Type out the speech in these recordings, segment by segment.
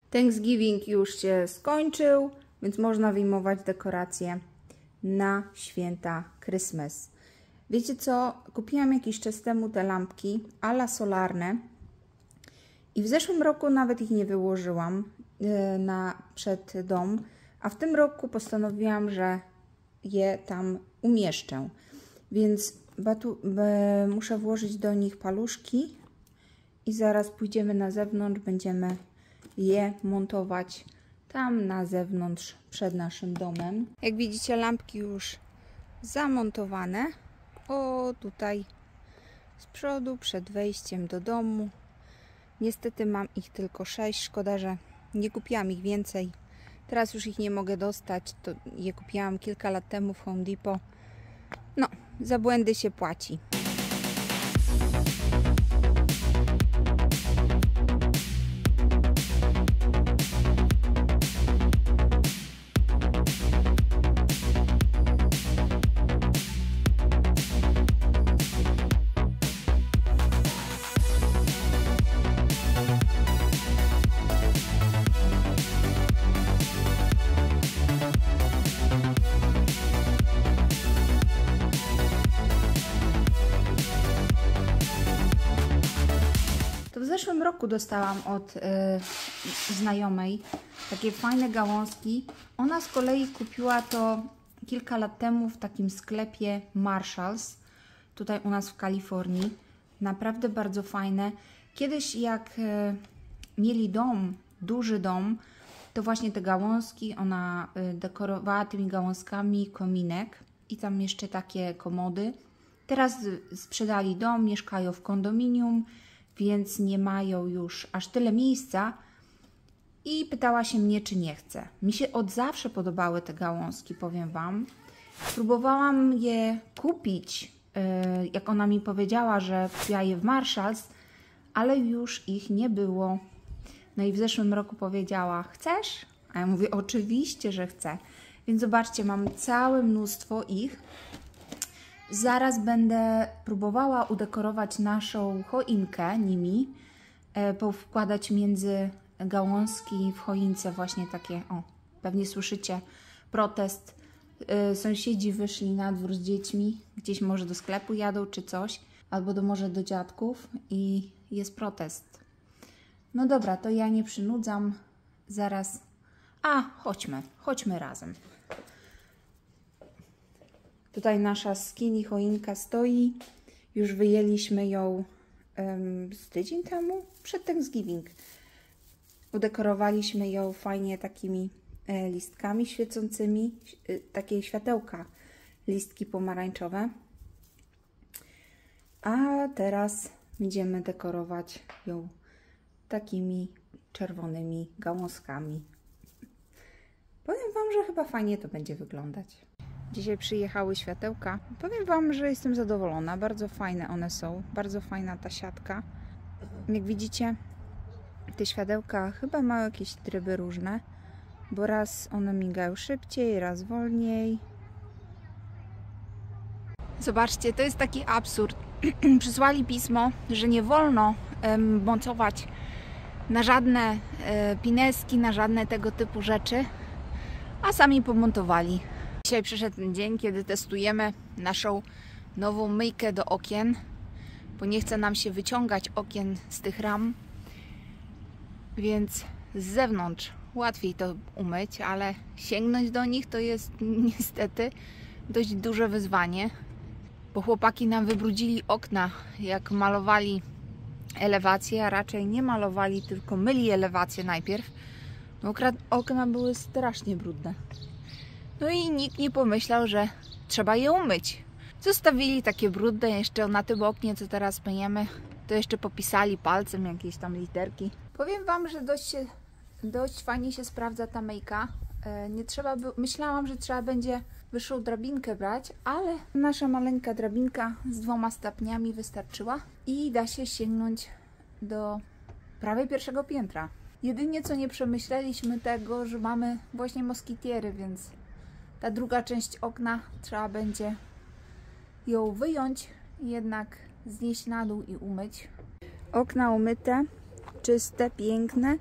Thanksgiving już się skończył, więc można wyjmować dekoracje na święta Christmas. Wiecie co? Kupiłam jakiś czas temu te lampki ala solarne i w zeszłym roku nawet ich nie wyłożyłam przed dom, a w tym roku postanowiłam, że je tam umieszczę. Więc muszę włożyć do nich paluszki i zaraz pójdziemy na zewnątrz, będziemy je montować tam na zewnątrz przed naszym domem. Jak widzicie, lampki już zamontowane. O, tutaj z przodu, przed wejściem do domu. Niestety mam ich tylko 6. Szkoda, że nie kupiłam ich więcej. Teraz już ich nie mogę dostać. To je kupiłam kilka lat temu w Home Depot. No, za błędy się płaci. W zeszłym roku dostałam od znajomej takie fajne gałązki. Ona z kolei kupiła to kilka lat temu w takim sklepie Marshalls, tutaj u nas w Kalifornii. Naprawdę bardzo fajne. Kiedyś jak mieli dom, duży dom, to właśnie te gałązki, ona dekorowała tymi gałązkami kominek i tam jeszcze takie komody. Teraz sprzedali dom, mieszkają w kondominium, więc nie mają już aż tyle miejsca i pytała się mnie, czy nie chcę. Mi się od zawsze podobały te gałązki, powiem Wam. Próbowałam je kupić, jak ona mi powiedziała, że kupiła je w Marshalls, ale już ich nie było. No i w zeszłym roku powiedziała, chcesz? A ja mówię, oczywiście, że chcę. Więc zobaczcie, mam całe mnóstwo ich. Zaraz będę próbowała udekorować naszą choinkę nimi, powkładać między gałązki w choince właśnie takie, o, pewnie słyszycie protest. Sąsiedzi wyszli na dwór z dziećmi, gdzieś może do sklepu jadą czy coś, albo może do dziadków i jest protest. No dobra, to ja nie przynudzam, zaraz, chodźmy razem. Tutaj nasza skinny choinka stoi. Już wyjęliśmy ją z tydzień temu, przed Thanksgiving. Udekorowaliśmy ją fajnie takimi listkami świecącymi, takie światełka, listki pomarańczowe. A teraz będziemy dekorować ją takimi czerwonymi gałązkami. Powiem Wam, że chyba fajnie to będzie wyglądać. Dzisiaj przyjechały światełka. Powiem Wam, że jestem zadowolona. Bardzo fajne one są. Bardzo fajna ta siatka. Jak widzicie, te światełka chyba mają jakieś tryby różne, bo raz one migają szybciej, raz wolniej. Zobaczcie, to jest taki absurd. Przysłali pismo, że nie wolno montować na żadne pineski, na żadne tego typu rzeczy, a sami pomontowali. Dzisiaj przyszedł ten dzień, kiedy testujemy naszą nową myjkę do okien, bo nie chce nam się wyciągać okien z tych ram, więc z zewnątrz łatwiej to umyć, ale sięgnąć do nich to jest niestety dość duże wyzwanie, bo chłopaki nam wybrudzili okna, jak malowali elewację, a raczej nie malowali, tylko myli elewację najpierw. No, okna były strasznie brudne. No i nikt nie pomyślał, że trzeba je umyć. Zostawili takie brudne jeszcze na tym oknie, co teraz myjemy. To jeszcze popisali palcem jakieś tam literki. Powiem Wam, że dość fajnie się sprawdza ta myjka. Myślałam, że trzeba będzie wyższą drabinkę brać, ale nasza maleńka drabinka z 2 stopniami wystarczyła i da się sięgnąć do prawie pierwszego piętra. Jedynie co nie przemyśleliśmy tego, że mamy właśnie moskitiery, więc ta druga część okna trzeba będzie ją wyjąć, jednak znieść na dół i umyć. Okna umyte, czyste, piękne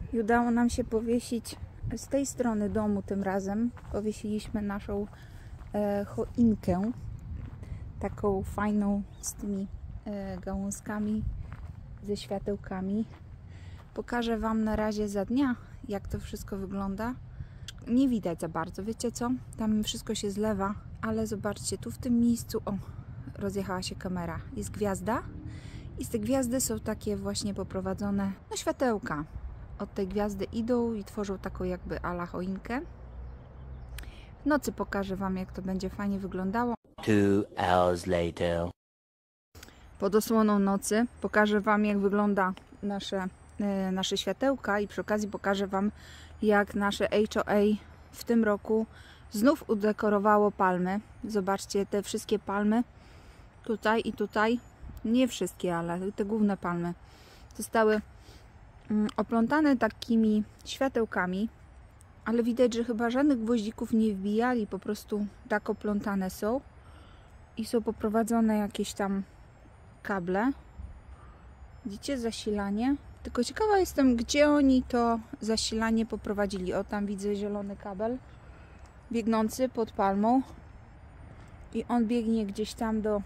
I udało nam się powiesić z tej strony domu tym razem. Powiesiliśmy naszą choinkę. Taką fajną z tymi gałązkami, ze światełkami. Pokażę Wam na razie za dnia, jak to wszystko wygląda. Nie widać za bardzo, wiecie co? Tam wszystko się zlewa, ale zobaczcie, tu w tym miejscu, o, rozjechała się kamera. Jest gwiazda i z tej gwiazdy są takie właśnie poprowadzone no, światełka. Od tej gwiazdy idą i tworzą taką jakby ala choinkę. W nocy pokażę Wam, jak to będzie fajnie wyglądało. 2 hours later. Pod osłoną nocy pokażę Wam, jak wygląda nasze światełka i przy okazji pokażę Wam, jak nasze HOA w tym roku znów udekorowało palmy. Zobaczcie te wszystkie palmy tutaj i tutaj. Nie wszystkie, ale te główne palmy zostały oplątane takimi światełkami, ale widać, że chyba żadnych gwoździków nie wbijali, po prostu tak oplątane są i są poprowadzone jakieś tam kable. Widzicie zasilanie? Tylko ciekawa jestem, gdzie oni to zasilanie poprowadzili. O, tam widzę zielony kabel biegnący pod palmą i on biegnie gdzieś tam do...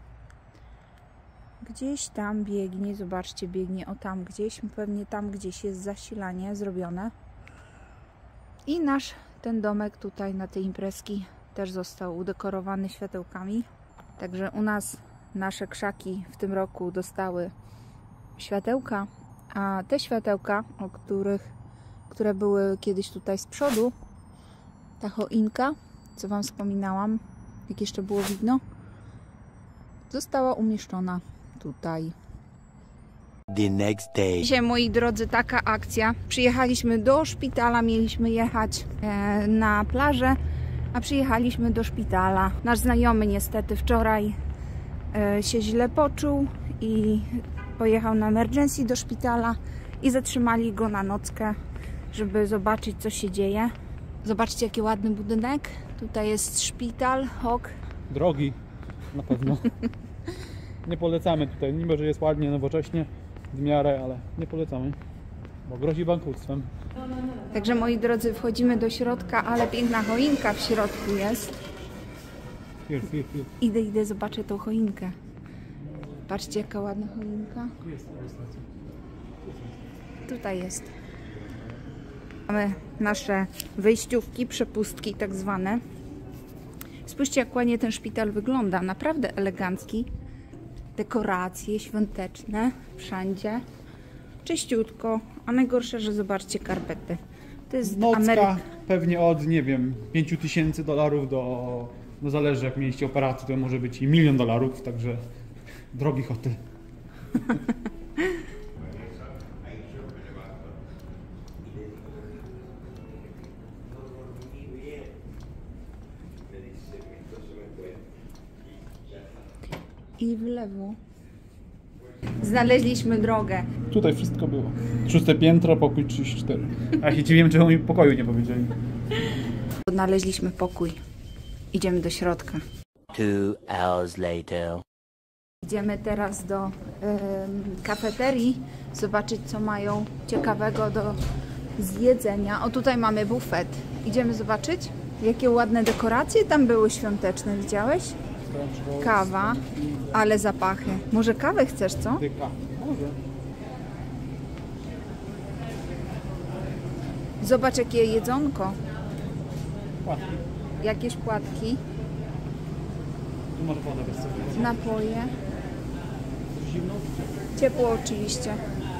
Gdzieś tam biegnie, zobaczcie, biegnie o tam gdzieś, pewnie tam gdzieś jest zasilanie zrobione. I nasz ten domek tutaj na tej imprezki też został udekorowany światełkami. Także u nas nasze krzaki w tym roku dostały światełka, a te światełka, które były kiedyś tutaj z przodu, ta choinka, co Wam wspominałam, jak jeszcze było widno, została umieszczona tutaj. The next day. Dzisiaj, moi drodzy, taka akcja. Przyjechaliśmy do szpitala, mieliśmy jechać na plażę, a przyjechaliśmy do szpitala. Nasz znajomy niestety wczoraj się źle poczuł i pojechał na emergency do szpitala i zatrzymali go na nockę, żeby zobaczyć, co się dzieje. Zobaczcie, jaki ładny budynek. Tutaj jest szpital, Drogi, na pewno. Nie polecamy tutaj, mimo że jest ładnie, nowocześnie, w miarę, ale nie polecamy, bo grozi bankructwem. Także, moi drodzy, wchodzimy do środka, ale piękna choinka w środku jest. Idę, zobaczę tą choinkę. Patrzcie, jaka ładna choinka. Tutaj jest. Mamy nasze wejściówki, przepustki tak zwane. Spójrzcie, jak ładnie ten szpital wygląda. Naprawdę elegancki. Dekoracje świąteczne wszędzie. Czyściutko. A najgorsze, że zobaczcie karpety. To jest Nocka pewnie od, nie wiem, $5000 do, no zależy jak mieliście operację, to może być i $1 000 000, także drogi hotel. I w lewo znaleźliśmy drogę. Tutaj wszystko było. 6 piętro, pokój 34. A ja się dziwiłem, czemu mi pokoju nie powiedzieli. Odnaleźliśmy pokój. Idziemy do środka. 2 hours later. Idziemy teraz do kafeterii, zobaczyć, co mają ciekawego do zjedzenia. O, tutaj mamy bufet. Idziemy zobaczyć, jakie ładne dekoracje tam były świąteczne. Widziałeś? Kawa, ale zapachy. Może kawę chcesz, co? Może. Zobacz, jakie jedzonko. Płatki. Jakieś płatki, Tu może woda bez sobie. napoje. Zimno? Ciepło oczywiście.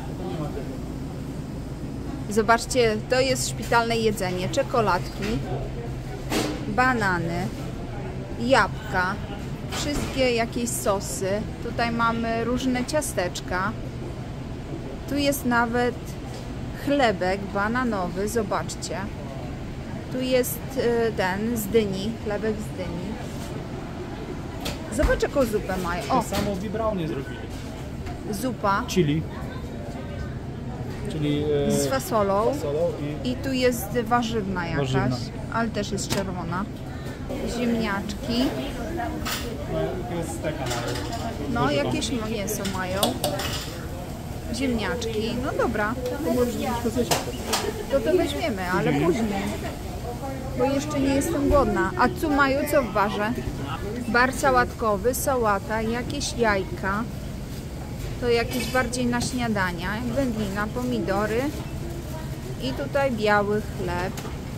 Zobaczcie, to jest szpitalne jedzenie. Czekoladki, banany, jabłka, wszystkie jakieś sosy. Tutaj mamy różne ciasteczka. Tu jest nawet chlebek bananowy, zobaczcie. Tu jest ten z dyni, chlebek z dyni. Zobacz, jaką zupę mają. O, To samo bibrownie zrobili. zupa Chili. Czyli z fasolą. fasolą i I tu jest warzywna jakaś, Warzywna. ale też jest czerwona. Ziemniaczki. to jest steka. No, jakieś mięso mają. ziemniaczki. No dobra, Możesz wziąć to zjeść. to weźmiemy, ale później. Bo jeszcze nie jestem głodna. A co mają, co w barze? Bar sałatkowy, sałata, jakieś jajka. To jakieś bardziej na śniadania. Wędlina, pomidory. I tutaj biały chleb.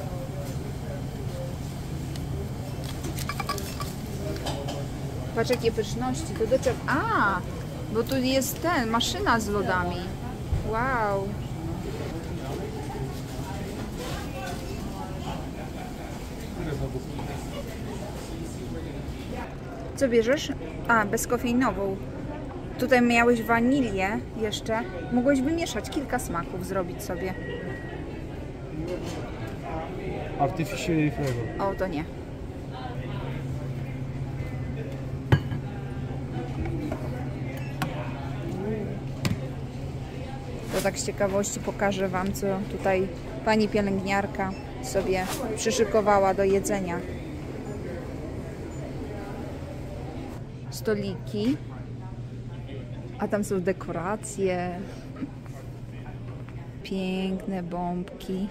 Patrz jakie pyszności. To do czego? A, bo tu jest maszyna z lodami. Wow. Co bierzesz? A, bezkofeinową. Tutaj miałeś wanilię jeszcze. Mogłeś wymieszać kilka smaków, zrobić sobie. Artificial flavor. O, to nie. To tak z ciekawości pokażę Wam, co tutaj pani pielęgniarka sobie przyszykowała do jedzenia. Stoliki. A tam są dekoracje. Piękne bombki.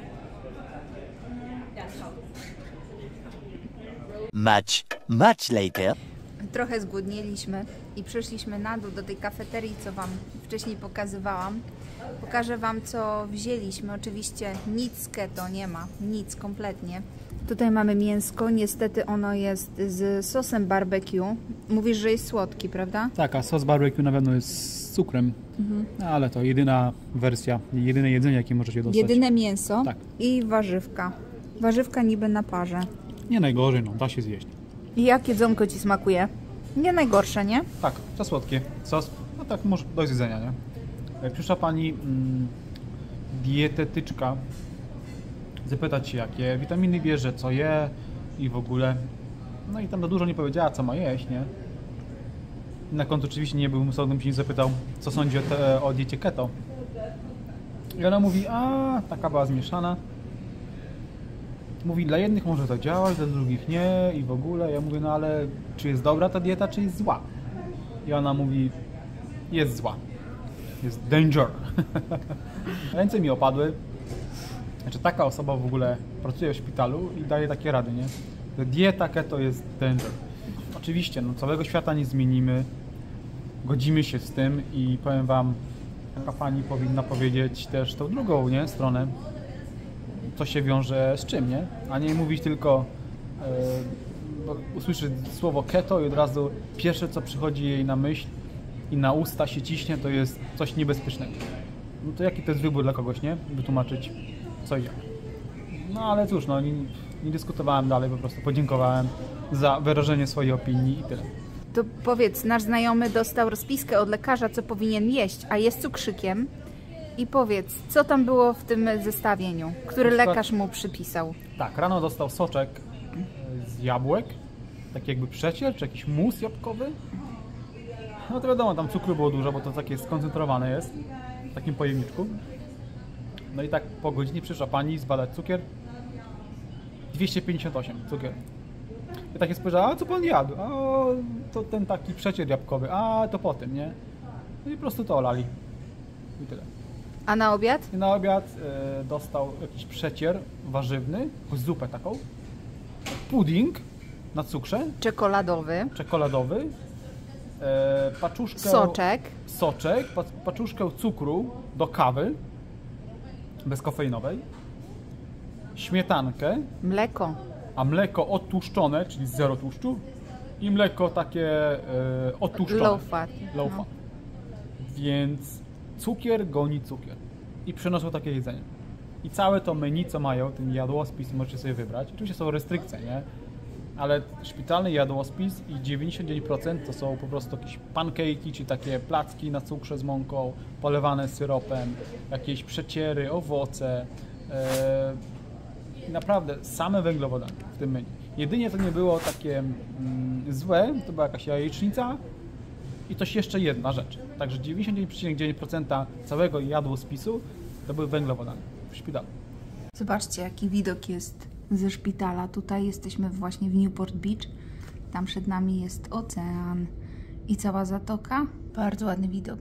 Much later. Trochę zgłodnieliśmy i przeszliśmy na dół do tej kafeterii, co Wam wcześniej pokazywałam. Pokażę Wam, co wzięliśmy. Oczywiście nic z keto nie ma, nic kompletnie. Tutaj mamy mięsko, niestety ono jest z sosem barbecue. Mówisz, że jest słodki, prawda? Tak, a sos barbecue na pewno jest z cukrem, ale to jedyna wersja, jedyne jedzenie, jakie możecie dostać. Jedyne mięso Tak. i warzywka. Warzywka niby na parze. Nie najgorzej, no, da się zjeść. I jak jedzonko Ci smakuje? Nie najgorsze, nie? Tak, to słodkie. Sos, no tak, może do zjedzenia, nie? Jak przyszła pani dietetyczka zapytać się, jakie witaminy bierze, co je i w ogóle. No i tam za dużo nie powiedziała, co ma jeść, nie? Na końcu oczywiście nie był musał, się nie zapytał, co sądzi o diecie keto. I ona mówi, a taka była zmieszana. Mówi, dla jednych może to działać, dla drugich nie i w ogóle. Ja mówię, no ale czy jest dobra ta dieta, czy jest zła? I ona mówi, jest zła. Jest danger. Ręce mi opadły. Znaczy taka osoba w ogóle pracuje w szpitalu i daje takie rady, nie? Że dieta keto jest danger. Oczywiście, no całego świata nie zmienimy. Godzimy się z tym i powiem Wam, taka pani powinna powiedzieć też tą drugą, nie? Stronę. Co się wiąże z czym, nie? A nie mówić tylko, bo usłyszy słowo keto i od razu pierwsze, co przychodzi jej na myśl i na usta się ciśnie, to jest coś niebezpiecznego. No to jaki to jest wybór dla kogoś, nie? Wytłumaczyć co i jak. No ale cóż, no nie dyskutowałem dalej, po prostu podziękowałem za wyrażenie swojej opinii i tyle. To powiedz, nasz znajomy dostał rozpiskę od lekarza, co powinien jeść, a jest cukrzykiem. I powiedz, co tam było w tym zestawieniu, który lekarz mu przypisał? Tak, rano dostał soczek z jabłek, taki jakby przecier, czy jakiś mus jabłkowy. No to wiadomo, tam cukru było dużo, bo to takie skoncentrowane jest w takim pojemniczku. No i tak po godzinie przyszła pani zbadać cukier. 258 cukier. I takie spojrzała, a co pan jadł? A to ten taki przecier jabłkowy, a to po tym, nie? No i po prostu to olali. I tyle. A na obiad? I na obiad dostał jakiś przecier warzywny, jakąś zupę taką, pudding na cukrze, czekoladowy, paczuszkę... Soczek, paczuszkę cukru do kawy bezkofeinowej, śmietankę, mleko, a mleko odtłuszczone, czyli zero tłuszczu i mleko takie odtłuszczone. Low fat. No. Więc cukier goni cukier. I przynoszą takie jedzenie. I całe to menu, co mają, ten jadłospis, możecie sobie wybrać. Oczywiście są restrykcje, nie? Ale szpitalny jadłospis i 99% to są po prostu jakieś pancake'i, czy takie placki na cukrze z mąką, polewane syropem, jakieś przeciery, owoce. Naprawdę same węglowodany w tym menu. Jedynie to nie było takie złe, to była jakaś jajecznica i to jeszcze jedna rzecz. Także 99,9% całego jadłospisu to były węglowodany w szpitalu. Zobaczcie, jaki widok jest ze szpitala. Tutaj jesteśmy właśnie w Newport Beach. Tam przed nami jest ocean i cała zatoka. Bardzo ładny widok.